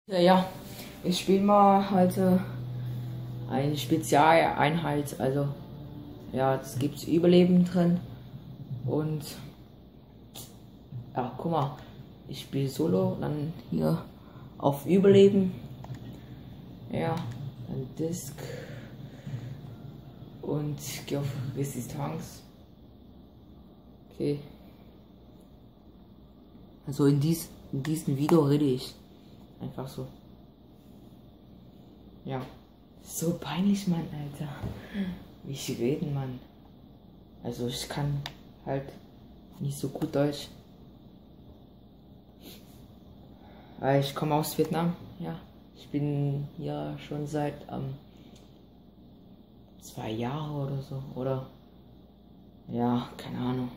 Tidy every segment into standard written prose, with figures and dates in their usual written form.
Ja, ich spiele mal heute eine Spezialeinheit. Also, ja, es gibt Überleben drin. Und, ja, guck mal, ich spiele Solo, dann hier auf Überleben. Ja, dann Disc. Und gehe auf Resistance. Okay. Also in diesem Video rede ich. Einfach so. Ja. So peinlich, Mann, Alter. Wie ich reden, Mann. Also ich kann halt nicht so gut Deutsch. Weil ich komme aus Vietnam, ja. Ich bin hier schon seit 2 Jahren oder so. Oder ja, keine Ahnung.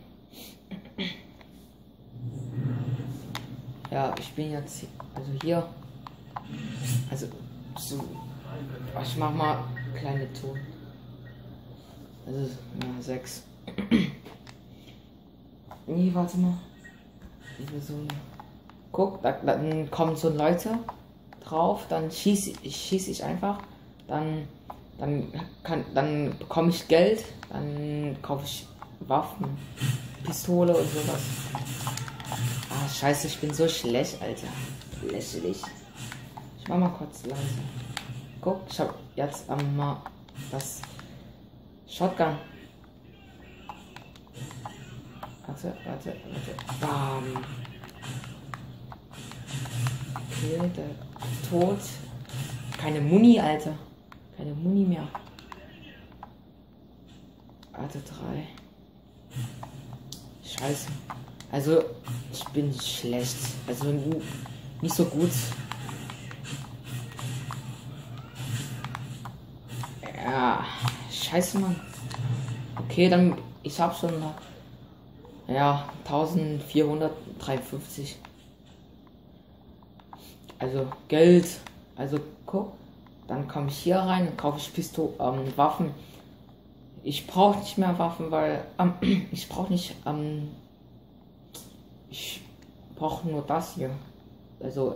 Ja, ich bin jetzt also hier. Also so. Ich mach mal kleine Ton. Also ja, 6. Nee, warte mal. Ich will so. Guck, dann kommen so Leute drauf, dann schieß ich einfach, dann bekomme ich Geld, dann kaufe ich Waffen, Pistole und sowas. Ah, scheiße, ich bin so schlecht, Alter. Lächerlich. Ich mach mal kurz langsam. Guck, ich hab jetzt mal das Shotgun. Warte. Bam. Okay, der tot. Keine Muni, Alter. Keine Muni mehr. Warte, 3. Scheiße. Also, ich bin schlecht. Also, nicht so gut. Ja, scheiße, Mann. Okay, dann, ich hab schon, ja, 1453. Also, Geld. Also, guck. Dann komme ich hier rein und kaufe ich Waffen. Ich brauche nicht mehr Waffen, weil, ich brauche nicht, ich brauche nur das hier. Also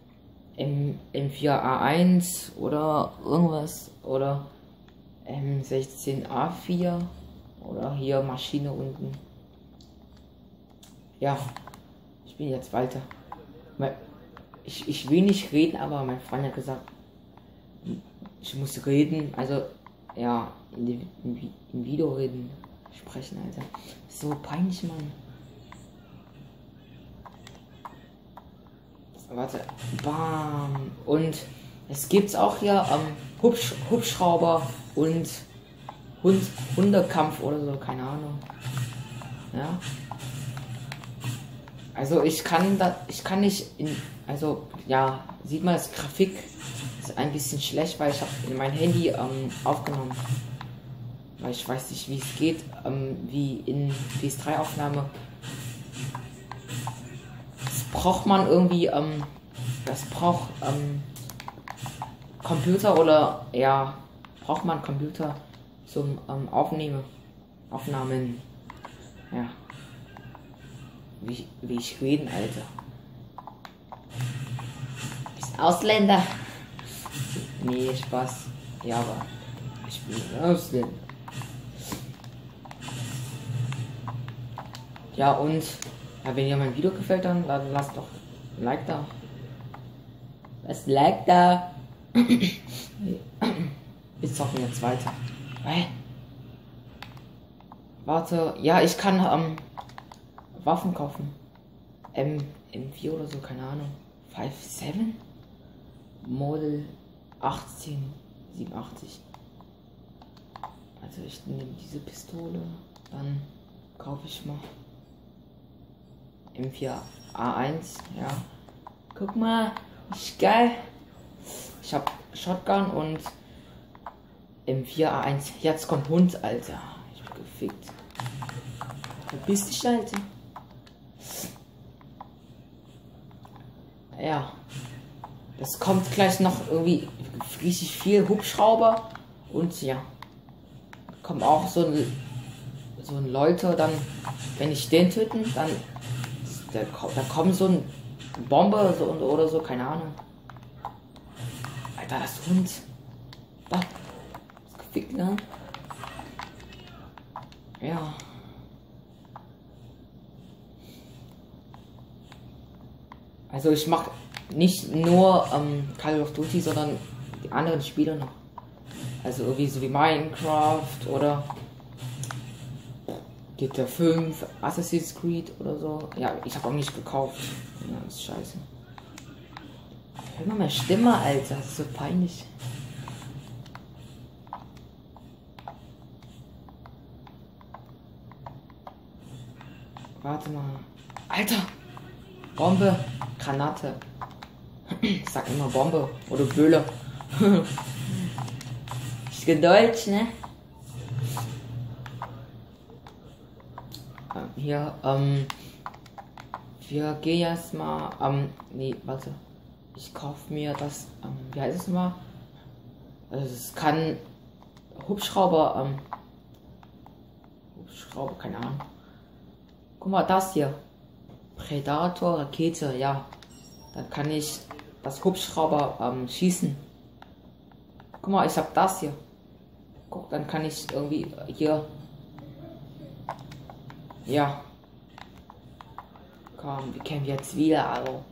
M4A1 oder irgendwas oder M16A4 oder hier Maschine unten. Ja, ich bin jetzt weiter. Ich will nicht reden, aber mein Freund hat gesagt, ich muss reden. Also ja, im Video reden, sprechen, Alter. So peinlich, Mann. Warte. Bam. Und es gibt's auch hier Hubschrauber und Hundekampf oder so, keine Ahnung. Ja. Also ich kann nicht also ja, sieht man, das Grafik ist ein bisschen schlecht, weil ich habe in mein Handy aufgenommen. Weil ich weiß nicht, wie es geht, wie in PS3-Aufnahme. Braucht man irgendwie, das braucht Computer oder ja, braucht man Computer zum Aufnahmen. Ja. Wie ich reden, Alter. Ist Ausländer. Nee, Spaß. Ja, aber ich bin Ausländer. Ja, und ja, wenn dir mein Video gefällt, dann lasst doch ein Like da. Was Like da? Wir zocken jetzt weiter. Warte, ja, ich kann Waffen kaufen. M4 oder so, keine Ahnung. 5.7? Model 1887. Also ich nehme diese Pistole, dann kaufe ich mal M4A1, ja. Guck mal, ist geil. Ich hab Shotgun und M4A1. Jetzt kommt Hund, Alter. Ich bin gefickt. Verpiss dich, Alter. Ja. Das kommt gleich noch irgendwie richtig viel Hubschrauber. Und ja. Kommen auch so ein Leute, dann, wenn ich den töten, dann da kommen so ein Bombe so, oder so, keine Ahnung. Alter, das Hund. Da. Ist gefickt, ne? Ja. Also ich mache nicht nur Call of Duty, sondern die anderen Spiele noch. Also irgendwie so wie Minecraft oder GTA 5, Assassin's Creed oder so. Ja, ich habe auch nicht gekauft. Ja, ist scheiße. Hör mal meine Stimme, Alter. Das ist so peinlich. Warte mal. Alter! Bombe! Granate. Ich sag immer Bombe oder Böhle. Ich bin Deutsch, ne? Hier, wir gehen jetzt mal, nee, warte. Ich kaufe mir das, wie heißt es mal? Also es kann Hubschrauber, keine Ahnung. Guck mal, das hier. Predator, Rakete, ja. Dann kann ich das Hubschrauber schießen. Guck mal, ich hab das hier. Guck, dann kann ich irgendwie hier. Ja. Komm, wir kämpfen jetzt wieder,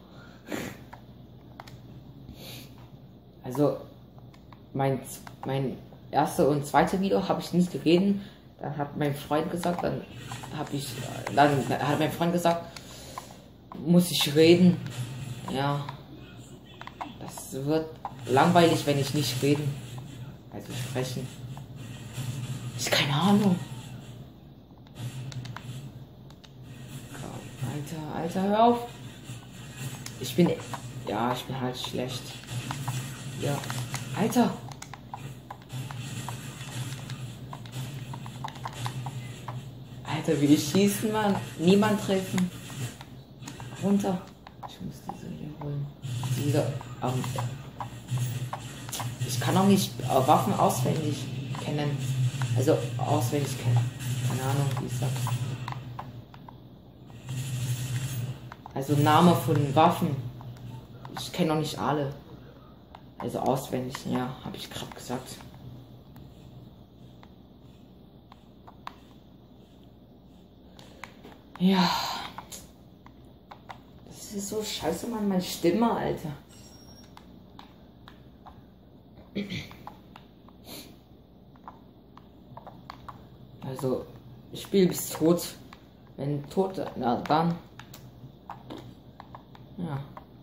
Also, mein erste und zweite Video habe ich nicht geredet. Dann hat mein Freund gesagt, dann hat mein Freund gesagt, muss ich reden. Ja. Das wird langweilig, wenn ich nicht reden. Also sprechen. Ich keine Ahnung. Alter, Alter, hör auf. Ich bin halt schlecht. Ja. Alter. Alter, wie ich schießen, Mann. Niemand treffen. Runter. Ich muss diese hier holen. Ich kann auch nicht Waffen auswendig kennen. Also auswendig kennen. Keine Ahnung, wie ich sag. Also Name von Waffen. Ich kenne noch nicht alle. Also auswendig, ja, habe ich gerade gesagt. Ja. Das ist so scheiße, Mann, meine Stimme, Alter. Also, ich spiele bis tot. Wenn tot, na dann. Ja.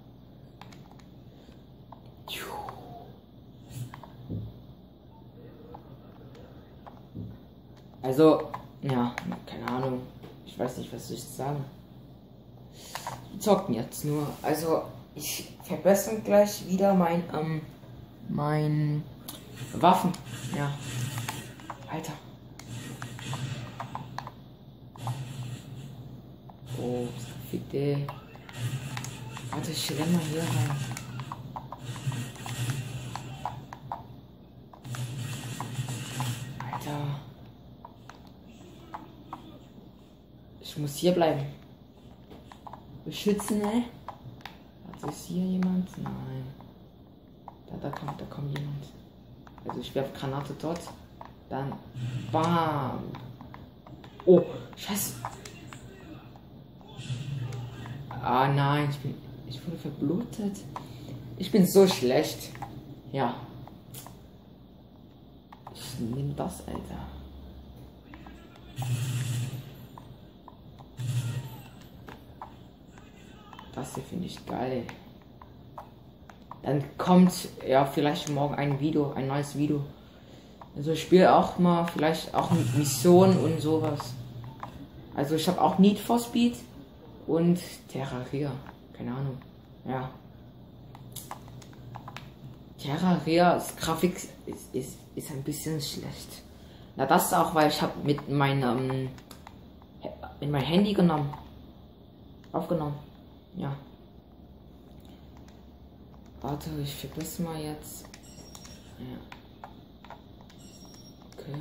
Also, ja, keine Ahnung. Ich weiß nicht, was ich sagen. Wir zocken jetzt nur. Also, ich verbessere gleich wieder mein Waffen. Ja. Alter. Oh, bitte. Warte, ich renn mal hier rein. Alter. Ich muss hier bleiben. Beschützen, ne? Also ist hier jemand? Nein. Da kommt jemand. Also ich werfe Granate dort. Dann. Bam. Oh, scheiße. Ah nein, ich wurde verblutet. Ich bin so schlecht. Ja. Ich nehme das, Alter. Das hier finde ich geil. Dann kommt ja vielleicht morgen ein neues Video. Also ich spiele auch mal vielleicht auch mit Missionen und sowas. Also ich habe auch Need for Speed und Terraria. Keine Ahnung. Ja. Terraria, das Grafik ist ein bisschen schlecht. Na das ist auch, weil ich habe mit meinem in mein Handy aufgenommen. Ja. Warte, ich verbessere mal jetzt. Ja. Okay.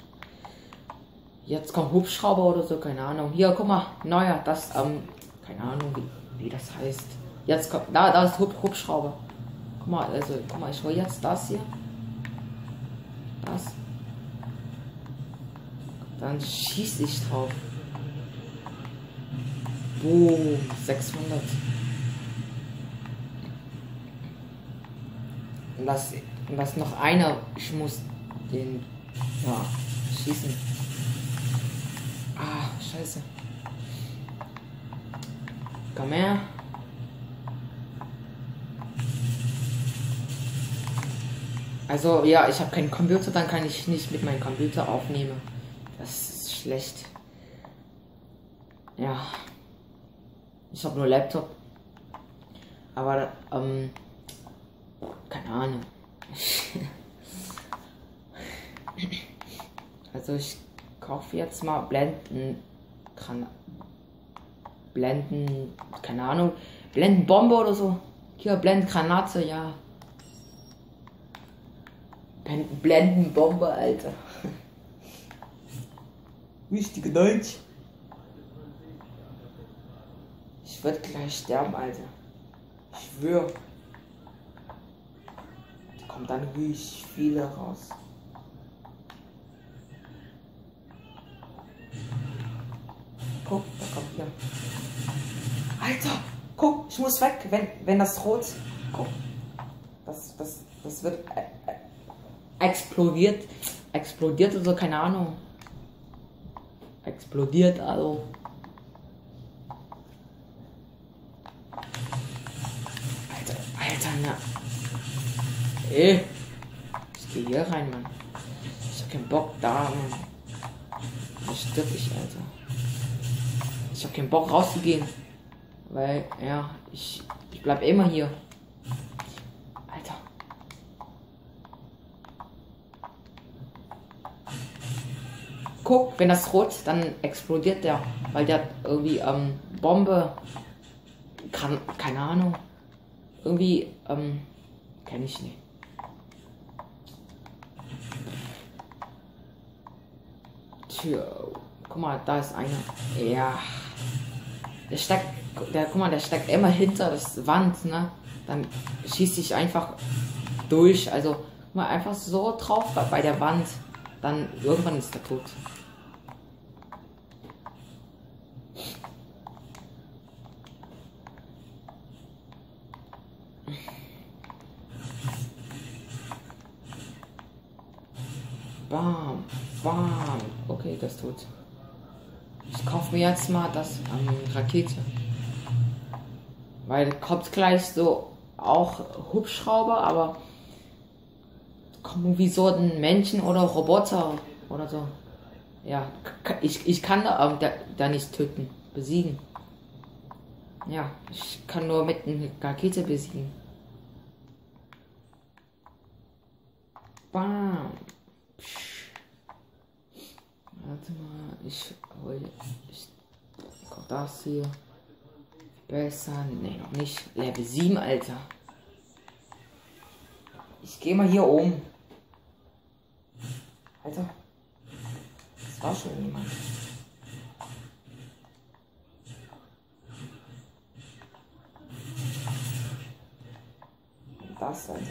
Jetzt kommt Hubschrauber oder so, keine Ahnung. Hier, guck mal, neuer, das, keine Ahnung, wie das heißt. Jetzt kommt, da ist Hubschrauber. Guck mal, ich hole jetzt das hier. Das. Dann schieße ich drauf. Boom, 600. Und das noch einer. Ich muss den schießen. Ah, scheiße. Komm her. Also ja, ich habe keinen Computer, dann kann ich nicht mit meinem Computer aufnehmen. Das ist schlecht. Ja. Ich habe nur Laptop. Aber keine Ahnung. Also ich kaufe jetzt mal keine Ahnung, Blendenbombe oder so. Hier, Blendengranate, ja. Blendenbombe, Alter. Wichtige Deutsch. Ich werde gleich sterben, Alter. Ich schwöre. Da kommt dann richtig viele raus. Guck, da kommt hier. Alter, guck, ich muss weg, wenn das rot. Guck. Das wird explodiert oder so, keine Ahnung. Explodiert, also. Alter, na. Ey. Ich geh hier rein, Mann. Ich hab keinen Bock da, Mann. Da stirb ich, Alter. Ich hab keinen Bock rauszugehen. Weil, ja, ich bleib immer hier. Alter. Guck, wenn das rot, dann explodiert der. Weil der irgendwie, Bombe. Keine Ahnung. Irgendwie, kenn ich nicht. Tja, guck mal, da ist einer. Ja. Guck mal, der steckt immer hinter das Wand, ne? Dann schießt sich einfach durch. Also, guck mal, einfach so drauf bei der Wand. Dann irgendwann ist er tot. Bam, bam. Okay, das tut. Ich kaufe mir jetzt mal das Rakete. Weil kommt gleich so auch Hubschrauber, aber kommt wie so ein Männchen oder Roboter oder so. Ja, ich kann da nicht töten, besiegen. Ja, ich kann nur mit einer Rakete besiegen. Bam. Warte mal, ich guck das hier. Besser, ne, noch nicht. Level 7, Alter. Ich gehe mal hier oben. Alter. Das war schon jemand. Das, Alter.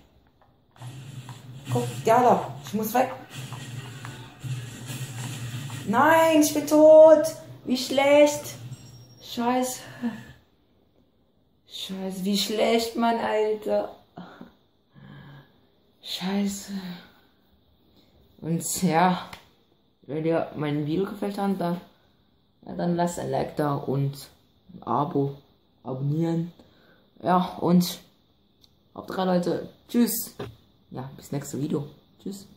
Guck, der da. Ich muss weg. Nein, ich bin tot. Wie schlecht. Scheiße. Scheiße, wie schlecht, Mann, Alter. Scheiße. Und ja, wenn dir mein Video gefällt hat, dann lasst ein Like da und ein Abo. Abonnieren. Ja, und auf 3, Leute. Tschüss. Ja, bis nächste Video. Tschüss.